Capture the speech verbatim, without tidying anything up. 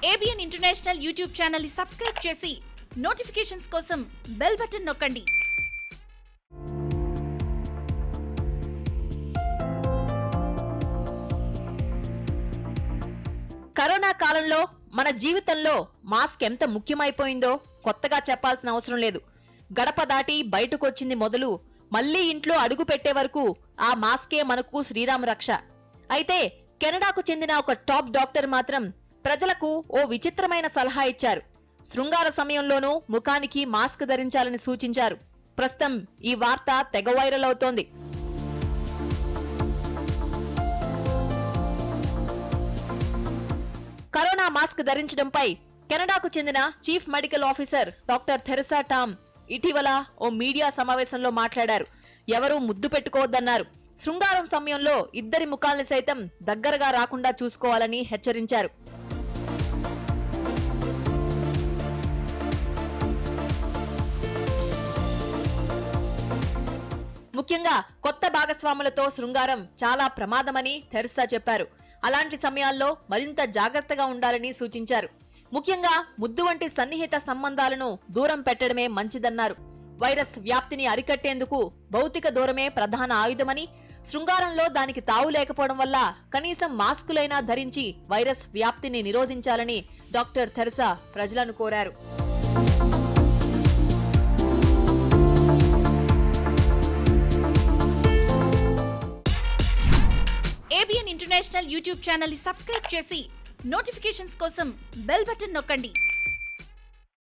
ABN international YouTube channel ని subscribe చేసి notifications కోసం బెల్ బటన్ నొక్కండి. కరోనా కాలంలో మన జీవితంలో మాస్క్ ఎంత ముఖ్యమైపోయిందో కొత్తగా చెప్పాల్సిన అవసరం లేదు. గడప దాటి బయటకు వచ్చింది మొదలు మళ్ళీ ఇంట్లో అడుగు పెట్టే వరకు ఆ మాస్కే మనకు శ్రీరామ రక్ష. అయితే కెనడాకు చెందిన ఒక టాప్ డాక్టర్ మాత్రం ప్రజలకు ఓ విచిత్రమైన సలహా ఇచ్చారు. శృంగార సమయంలోనూ ముఖానికి మాస్క్ ధరించాలని సూచించారు. ప్రస్తుతం ఈ వార్త తెగ వైరల్ అవుతోంది. కరోనా మాస్క్ ధరించడంపై కెనడాకు చెందిన chief medical officer doctor Theresa Tam ఇటీవల ఓ మీడియా సమావేశంలో మాట్లాడారు. ఎవరూ ముద్దు పెట్టుకోవద్దన్నారు. శృంగారం సమయంలో ఇద్దరి ముఖాల్ని సైతం దగ్గరగా రాకుండా చూసుకోవాలని హెచ్చరించారు. ముఖ్యంగా కొత్త భాగస్వాములతో శృంగారం చాలా ప్రమాదమని థెరెసా చెప్పారు. అలాంటి సమయాల్లో మరింత జాగ్రత్తగా ఉండాలని సూచించారు. ముఖ్యంగా ముద్దు వంటి సన్నిహిత సంబంధాలను దూరం పెట్టడమే మంచిదన్నారు. వైరస్ వ్యాప్తిని అరికట్టేందుకు భౌతిక దూరమే ప్రధాన ఆయుధమని, శృంగారంలో దానికి తావు లేకపోవడం వల్ల కనీసం మాస్కులైనా ధరించి వైరస్ వ్యాప్తిని నిరోధించాలని డాక్టర్ థెరెసా ప్రజలను కోరారు. ఏబిఎన్ ఇంటర్నేషనల్ యూట్యూబ్ ఛానల్ ని సబ్స్క్రైబ్ చేసి నోటిఫికేషన్స్ కోసం బెల్ బటన్ నొక్కండి.